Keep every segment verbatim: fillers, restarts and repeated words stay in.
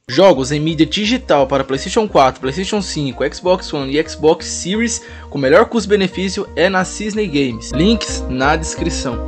Jogos em mídia digital para PlayStation quatro, PlayStation cinco, Xbox One e Xbox Series com melhor custo-benefício é na Cisne Games. Links na descrição.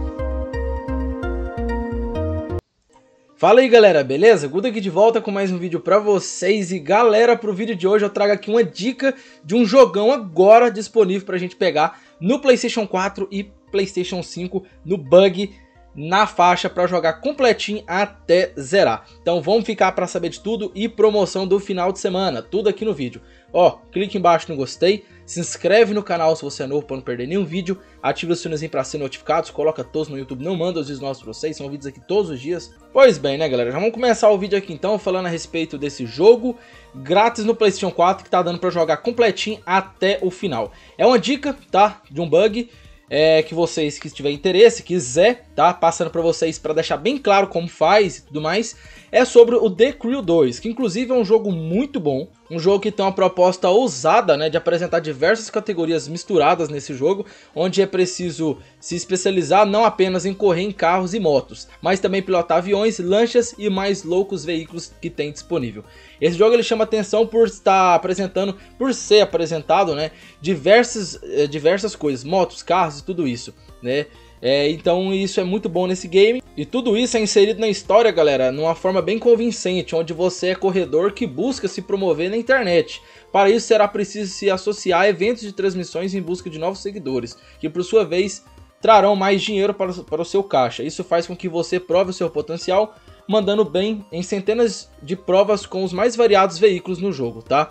Fala aí galera, beleza? Guto aqui de volta com mais um vídeo pra vocês. E galera, pro vídeo de hoje eu trago aqui uma dica de um jogão agora disponível pra gente pegar no PlayStation quatro e PlayStation cinco no bug na faixa para jogar completinho até zerar. Então vamos ficar para saber de tudo e promoção do final de semana, tudo aqui no vídeo. Ó, clique embaixo no gostei, se inscreve no canal se você é novo para não perder nenhum vídeo, ativa o sininho para ser notificado, coloca todos no YouTube, não manda os vídeos nossos para vocês, são vídeos aqui todos os dias. Pois bem, né galera, já vamos começar o vídeo aqui então falando a respeito desse jogo grátis no PlayStation quatro que tá dando para jogar completinho até o final. É uma dica, tá, de um bug. É, que vocês que tiverem interesse, quiser, tá? Passando para vocês para deixar bem claro como faz e tudo mais, é sobre o The Crew dois, que inclusive é um jogo muito bom, um jogo que tem uma proposta ousada, né, de apresentar diversas categorias misturadas nesse jogo, onde é preciso se especializar não apenas em correr em carros e motos, mas também pilotar aviões, lanchas e mais loucos veículos que tem disponível. Esse jogo ele chama atenção por estar apresentando, por ser apresentado, né, diversas, diversas coisas, motos, carros e tudo isso, né? É, então isso é muito bom nesse game. E tudo isso é inserido na história, galera, numa forma bem convincente, onde você é corredor que busca se promover na internet. Para isso será preciso se associar a eventos de transmissões em busca de novos seguidores, que por sua vez trarão mais dinheiro para, para o seu caixa. Isso faz com que você prove o seu potencial, mandando bem em centenas de provas com os mais variados veículos no jogo, tá?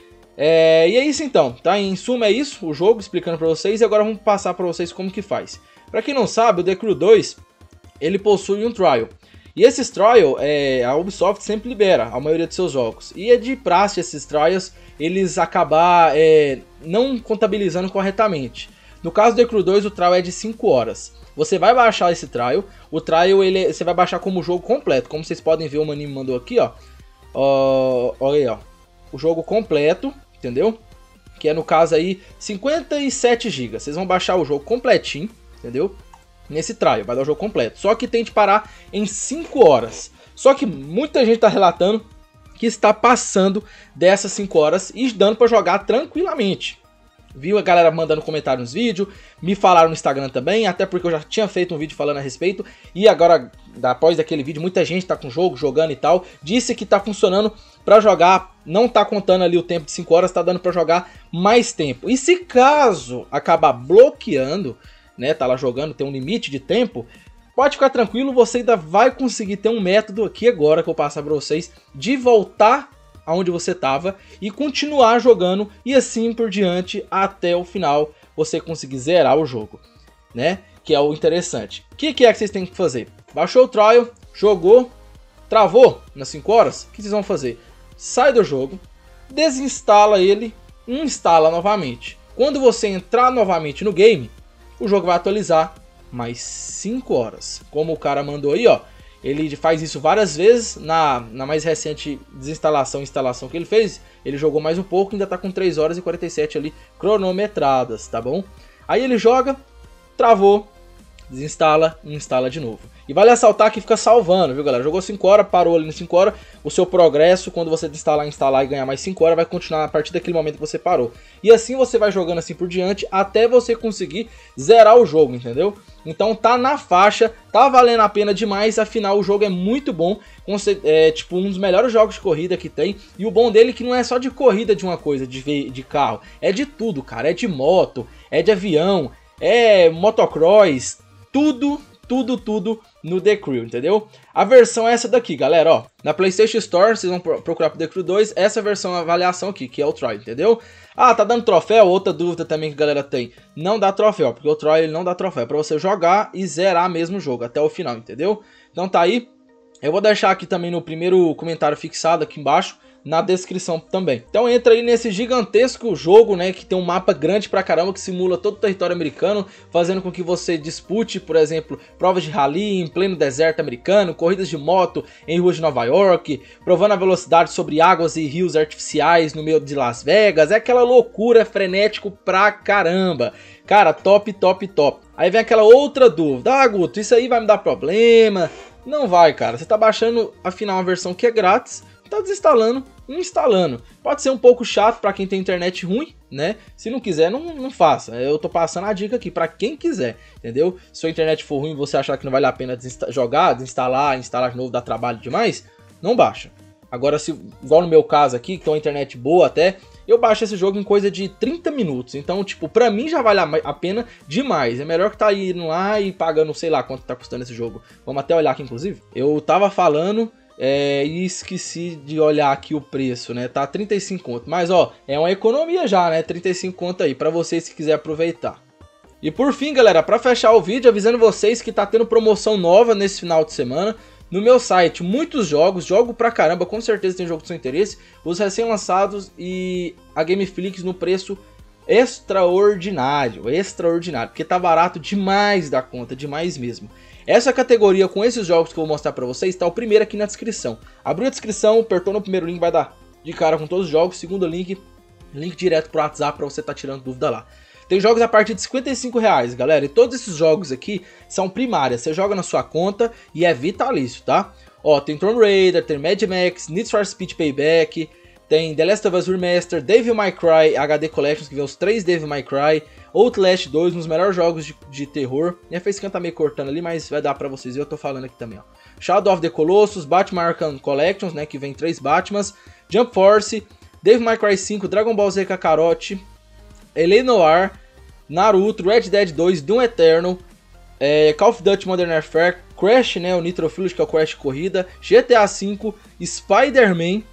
É, e é isso então, tá? Em suma é isso, o jogo, explicando para vocês, e agora vamos passar para vocês como que faz. Para quem não sabe, o The Crew dois, ele possui um trial. E esses trials, é, a Ubisoft sempre libera a maioria de seus jogos. E é de praxe esses trials, eles acabar é, não contabilizando corretamente. No caso do The Crew dois, o trial é de cinco horas. Você vai baixar esse trial, o trial ele, você vai baixar como jogo completo. Como vocês podem ver, o maninho me mandou aqui, ó. ó olha aí, ó. O jogo completo, entendeu? Que é no caso aí cinquenta e sete gigas. Vocês vão baixar o jogo completinho, entendeu? Nesse trial, vai dar o jogo completo. Só que tem de parar em cinco horas. Só que muita gente tá relatando que está passando dessas cinco horas e dando para jogar tranquilamente. Viu a galera mandando comentário nos vídeos, me falaram no Instagram também, até porque eu já tinha feito um vídeo falando a respeito. E agora, após daquele vídeo, muita gente tá com o jogo, jogando e tal. Disse que tá funcionando para jogar, não tá contando ali o tempo de cinco horas, tá dando para jogar mais tempo. E se caso acabar bloqueando, né, tá lá jogando, tem um limite de tempo, pode ficar tranquilo, você ainda vai conseguir ter um método aqui agora que eu vou passar para vocês de voltar aonde você tava e continuar jogando e assim por diante até o final você conseguir zerar o jogo, né? Que é o interessante. O que, que é que vocês têm que fazer? Baixou o trial, jogou, travou nas cinco horas, o que vocês vão fazer? Sai do jogo, desinstala ele e instala novamente. Quando você entrar novamente no game, o jogo vai atualizar mais cinco horas. Como o cara mandou aí, ó. Ele faz isso várias vezes. Na, na mais recente desinstalação e instalação que ele fez, ele jogou mais um pouco, ainda tá com três horas e quarenta e sete ali cronometradas, tá bom? Aí ele joga, travou, desinstala e instala de novo. E vale ressaltar que fica salvando, viu galera? Jogou cinco horas, parou ali em cinco horas, o seu progresso, quando você instalar, instalar e ganhar mais cinco horas, vai continuar a partir daquele momento que você parou. E assim você vai jogando assim por diante, até você conseguir zerar o jogo, entendeu? Então tá na faixa, tá valendo a pena demais, afinal o jogo é muito bom, é tipo um dos melhores jogos de corrida que tem. E o bom dele é que não é só de corrida de uma coisa, de, de carro, é de tudo, cara, é de moto, é de avião, é motocross, tudo, tudo, tudo no The Crew, entendeu? A versão é essa daqui, galera, ó. Na PlayStation Store, vocês vão procurar pro The Crew dois, essa versão, a avaliação aqui, que é o Trial, entendeu? Ah, tá dando troféu? Outra dúvida também que a galera tem. Não dá troféu, porque o Trial ele não dá troféu. É pra você jogar e zerar mesmo o jogo, até o final, entendeu? Então tá aí. Eu vou deixar aqui também no primeiro comentário fixado aqui embaixo, na descrição também. Então entra aí nesse gigantesco jogo, né, que tem um mapa grande pra caramba, que simula todo o território americano, fazendo com que você dispute, por exemplo, provas de rally em pleno deserto americano, corridas de moto em ruas de Nova York, provando a velocidade sobre águas e rios artificiais no meio de Las Vegas. É aquela loucura, frenético pra caramba. Cara, top, top, top. Aí vem aquela outra dúvida. Ah, Guto, isso aí vai me dar problema? Não vai, cara. Você tá baixando, afinal, uma versão que é grátis, tá desinstalando e instalando. Pode ser um pouco chato para quem tem internet ruim, né? Se não quiser, não, não faça. Eu tô passando a dica aqui para quem quiser, entendeu? Se sua internet for ruim e você achar que não vale a pena desinsta- jogar, desinstalar, instalar de novo, dá trabalho demais, não baixa. Agora, se, igual no meu caso aqui, que tem uma internet boa até, eu baixo esse jogo em coisa de trinta minutos. Então, tipo, pra mim já vale a pena demais. É melhor que tá indo lá e pagando, sei lá, quanto tá custando esse jogo. Vamos até olhar aqui, inclusive. Eu tava falando é, e esqueci de olhar aqui o preço, né? Tá trinta e cinco conto. Mas, ó, é uma economia já, né? trinta e cinco conto aí, pra vocês que quiser aproveitar. E por fim, galera, pra fechar o vídeo, avisando vocês que tá tendo promoção nova nesse final de semana. No meu site, muitos jogos, jogo pra caramba, com certeza tem jogo do seu interesse, os recém-lançados e a Gameflix no preço extraordinário, extraordinário, porque tá barato demais da conta, demais mesmo. Essa categoria com esses jogos que eu vou mostrar pra vocês, tá o primeiro aqui na descrição. Abriu a descrição, apertou no primeiro link, vai dar de cara com todos os jogos, segundo link, link direto pro WhatsApp pra você tá tirando dúvida lá. Tem jogos a partir de cinquenta e cinco reais, galera, e todos esses jogos aqui são primárias, você joga na sua conta e é vitalício, tá? Ó, tem Tomb Raider, tem Mad Max, Need for Speed Payback, tem The Last of Us Remastered, Devil May Cry H D Collections, que vem os três Devil May Cry, Outlast dois, um dos melhores jogos de, de terror. Minha facecam tá meio cortando ali, mas vai dar pra vocês ver, eu tô falando aqui também, ó. Shadow of the Colossus, Batman Arkham Collections, né, que vem três Batmans, Jump Force, Devil May Cry cinco, Dragon Ball Z Kakarot, L A Noire, Naruto, Red Dead dois, Doom Eternal, é, Call of Duty Modern Warfare, Crash, né, o Nitro Fuels, que é o Crash Corrida, G T A cinco, Spider-Man,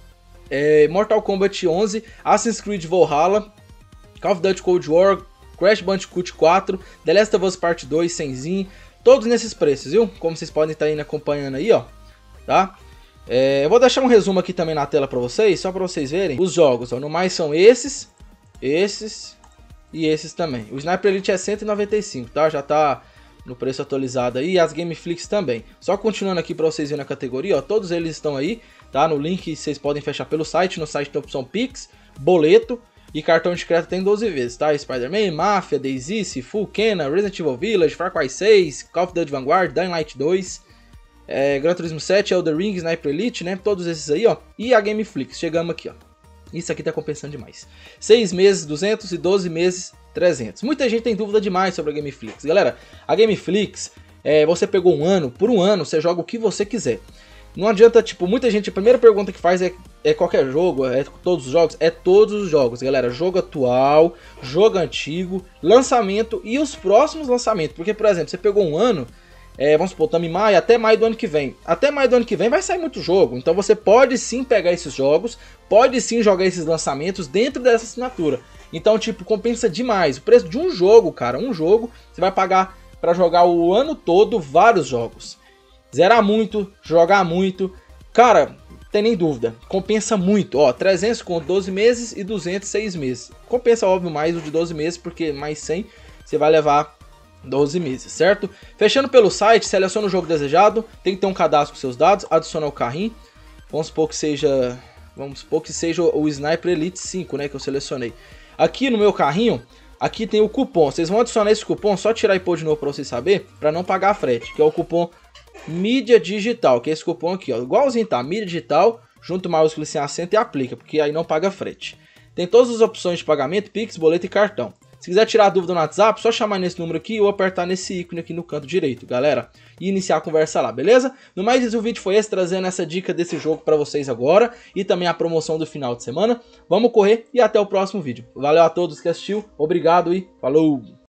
é, Mortal Kombat onze, Assassin's Creed Valhalla, Call of Duty Cold War, Crash Bandicoot quatro, The Last of Us Part dois, Senzinho, todos nesses preços, viu? Como vocês podem estar indo acompanhando aí, ó, tá? É, eu vou deixar um resumo aqui também na tela pra vocês, só pra vocês verem os jogos, ó, no mais são esses, esses... e esses também. O Sniper Elite é cento e noventa e cinco, tá? Já tá no preço atualizado aí. E as Gameflix também. Só continuando aqui pra vocês verem a categoria, ó. Todos eles estão aí, tá? No link vocês podem fechar pelo site. No site tem a opção Pix, boleto e cartão de crédito tem doze vezes, tá? Spider-Man, Mafia, DayZ, Sifu, Kena, Resident Evil Village, Far Cry seis, Call of Duty Vanguard, Dying Light dois, é, Gran Turismo sete, Elden Ring, Sniper Elite, né? Todos esses aí, ó. E a Gameflix. Chegamos aqui, ó. Isso aqui tá compensando demais. seis meses, duzentos e doze meses, trezentos. Muita gente tem dúvida demais sobre a Gameflix. Galera, a Gameflix, é, você pegou um ano, por um ano você joga o que você quiser. Não adianta, tipo, muita gente, a primeira pergunta que faz é, é qualquer jogo, é todos os jogos? É todos os jogos, galera. Jogo atual, jogo antigo, lançamento e os próximos lançamentos. Porque, por exemplo, você pegou um ano... É, vamos supor, estamos em maio, até maio do ano que vem. Até maio do ano que vem vai sair muito jogo. Então você pode sim pegar esses jogos, pode sim jogar esses lançamentos dentro dessa assinatura. Então, tipo, compensa demais. O preço de um jogo, cara, um jogo, você vai pagar para jogar o ano todo vários jogos. Zerar muito, jogar muito. Cara, tem nem dúvida, compensa muito. Ó, trezentos com doze meses e duzentos, seis meses. Compensa, óbvio, mais o de doze meses, porque mais cem você vai levar... doze meses, certo? Fechando pelo site, seleciona o jogo desejado, tem que ter um cadastro com seus dados, adiciona o carrinho. Vamos supor que seja, vamos supor que seja o Sniper Elite cinco, né, que eu selecionei. Aqui no meu carrinho, aqui tem o cupom. Vocês vão adicionar esse cupom, só tirar e pôr de novo para vocês saber, para não pagar frete, que é o cupom Mídia Digital, que é esse cupom aqui, ó, igualzinho tá, Mídia Digital, junto maiúsculo sem acento e aplica, porque aí não paga frete. Tem todas as opções de pagamento, Pix, boleto e cartão. Se quiser tirar dúvida no WhatsApp, só chamar nesse número aqui ou apertar nesse ícone aqui no canto direito, galera. E iniciar a conversa lá, beleza? No mais, o vídeo foi esse, trazendo essa dica desse jogo pra vocês agora. E também a promoção do final de semana. Vamos correr e até o próximo vídeo. Valeu a todos que assistiu, obrigado e falou!